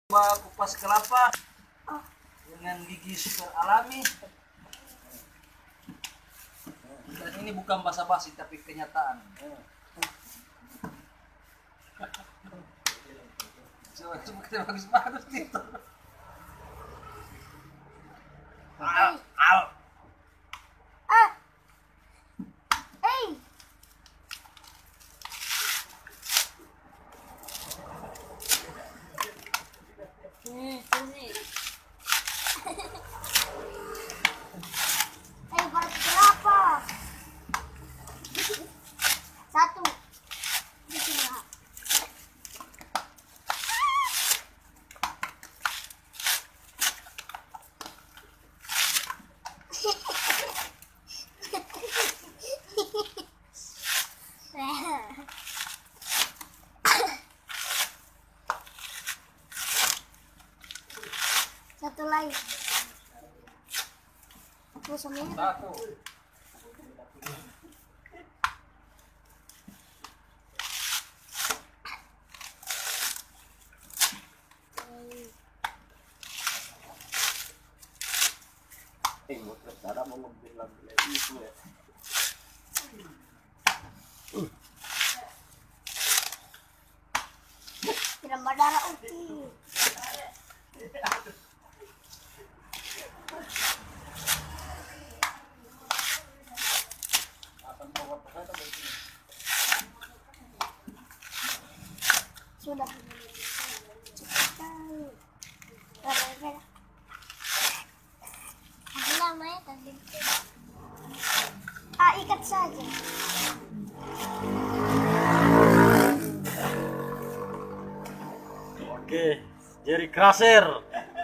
Coba kupas kelapa dengan gigi super alami. Dan ini bukan basa-basi tapi kenyataan. Coba kita bagus-bagus gitu. Baru berapa? Satu. Dua. Satu lagi. Aku semuanya. Satu. Tidak berdarah uki. Sudah. Namanya tadi. Ikat saja. Oke, Jerry Crusher.